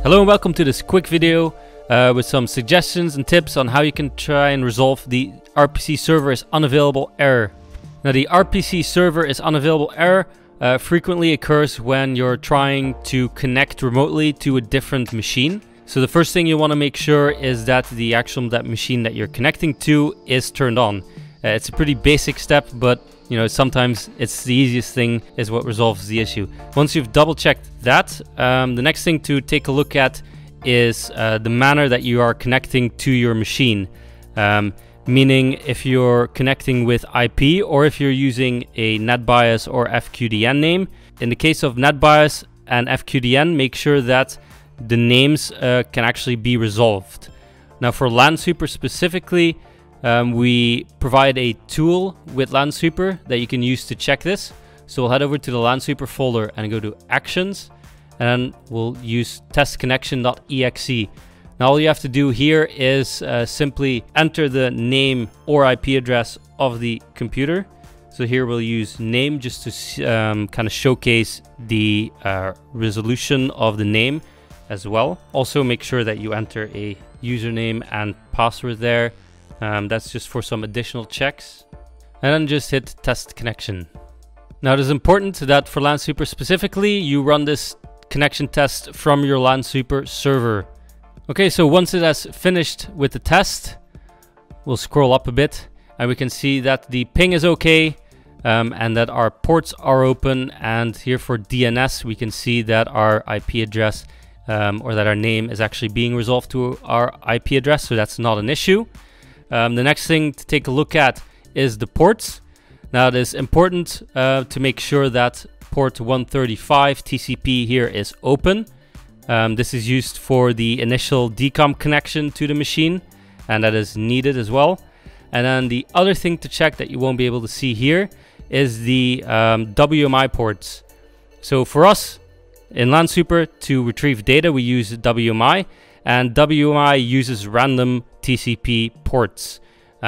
Hello and welcome to this quick video with some suggestions and tips on how you can try and resolve the RPC server is unavailable error. Now the RPC server is unavailable error frequently occurs when you're trying to connect remotely to a different machine. So the first thing you want to make sure is that the actual machine that you're connecting to is turned on. It's a pretty basic step, but sometimes it's the easiest thing is what resolves the issue. Once you've double checked that, the next thing to take a look at is the manner that you are connecting to your machine. Meaning if you're connecting with IP or if you're using a NetBIOS or FQDN name. In the case of NetBIOS and FQDN, make sure that the names can actually be resolved. Now for LAN Super specifically, we provide a tool with LAN Super that you can use to check this. So we'll head over to the LAN Super folder and go to Actions, and then we'll use testconnection.exe. Now all you have to do here is simply enter the name or IP address of the computer. So here we'll use name just to kind of showcase the resolution of the name as well. Also make sure that you enter a username and password there. That's just for some additional checks. And then just hit test connection. Now it is important that for LAN Super specifically, you run this connection test from your LAN Super server. Okay, so once it has finished with the test, we'll scroll up a bit and we can see that the ping is okay and that our ports are open. And here for DNS, we can see that our IP address or that our name is actually being resolved to our IP address. So that's not an issue. The next thing to take a look at is the ports. Now it is important to make sure that port 135 TCP here is open. This is used for the initial DCOM connection to the machine, and that is needed as well. And then the other thing to check that you won't be able to see here is the WMI ports. So for us in LAN Super to retrieve data, we use WMI, and WMI uses random TCP ports.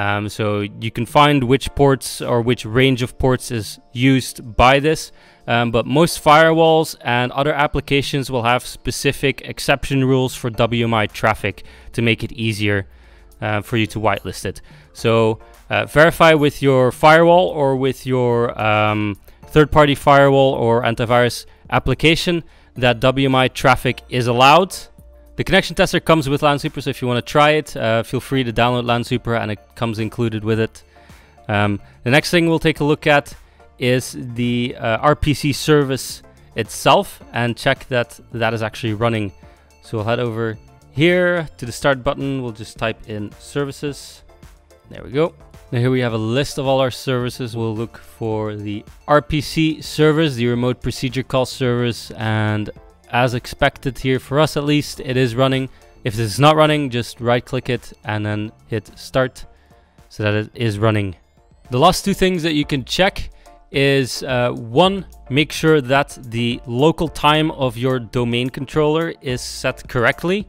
So you can find which ports or which range of ports is used by this. But most firewalls and other applications will have specific exception rules for WMI traffic to make it easier for you to whitelist it. So verify with your firewall or with your third-party firewall or antivirus application that WMI traffic is allowed. The connection tester comes with LAN Super, so if you want to try it, feel free to download LAN Super and it comes included with it. The next thing we'll take a look at is the RPC service itself and check that that is actually running. So we'll head over here to the start button. We'll just type in services. There we go. Now here we have a list of all our services. We'll look for the RPC service, the remote procedure call service, and as expected here for us at least, it is running. If this is not running, just right click it and then hit start so that it is running. The last two things that you can check is one, make sure that the local time of your domain controller is set correctly.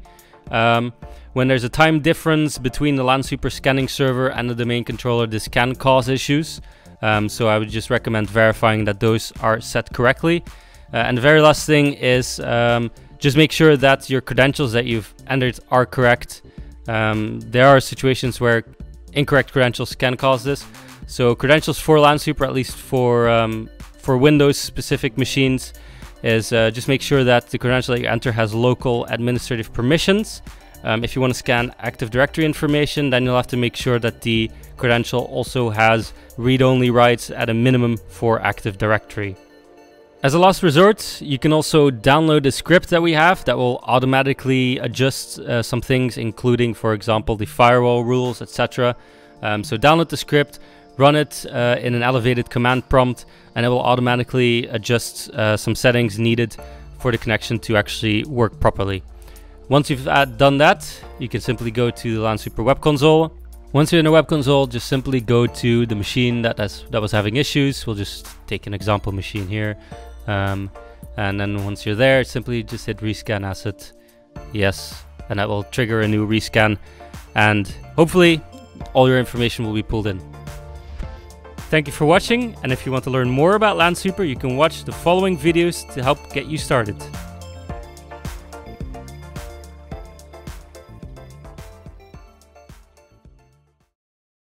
When there's a time difference between the LAN Super scanning server and the domain controller, this can cause issues. So I would just recommend verifying that those are set correctly. And the very last thing is just make sure that your credentials that you've entered are correct. There are situations where incorrect credentials can cause this. So credentials for LAN Super, at least for Windows specific machines, is just make sure that the credential that you enter has local administrative permissions. If you want to scan Active Directory information, then you'll have to make sure that the credential also has read-only rights at a minimum for Active Directory. As a last resort, you can also download a script that we have that will automatically adjust some things, including, for example, the firewall rules, etc. So download the script, run it in an elevated command prompt, and it will automatically adjust some settings needed for the connection to actually work properly. Once you've done that, you can simply go to the LAN Super web console. Once you're in the web console, just simply go to the machine that was having issues. We'll just take an example machine here. And then once you're there, simply just hit rescan asset, yes, and that will trigger a new rescan, and hopefully all your information will be pulled in. Thank you for watching, and if you want to learn more about LAN Super, you can watch the following videos to help get you started.